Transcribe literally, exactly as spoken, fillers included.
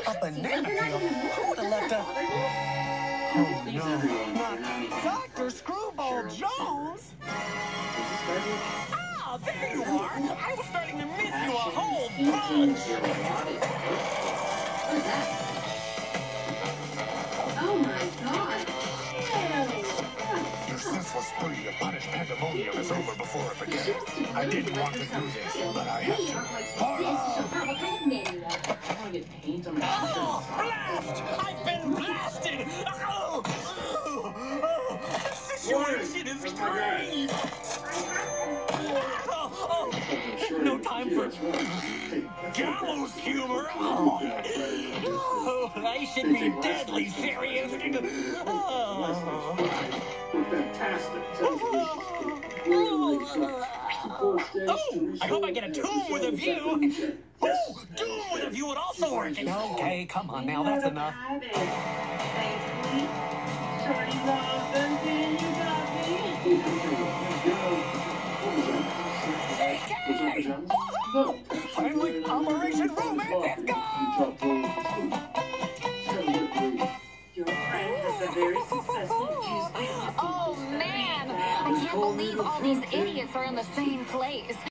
A banana peel? Who would have left a... Oh, no. Not Doctor Screwball Jones? Ah, there you are. I was starting to miss you a whole bunch. Oh, my God. Your senseless spree to punish pandemonium is over before it begins. I didn't want to do this, but I have to. Carla! Oh, blast! I've been blasted! Oh, oh, oh. This situation is great! Oh, oh, no time for gallows humor! Oh, I should be deadly serious! Oh. Fantastic. Oh, I hope I get a tomb with a view. Oh, tomb with a view would also work. Okay, come on now, that's enough. Finally, Operation Romance is gone! Your friend has a very successful cheese business. Oh, man! I can't believe all these idiots are in the same place.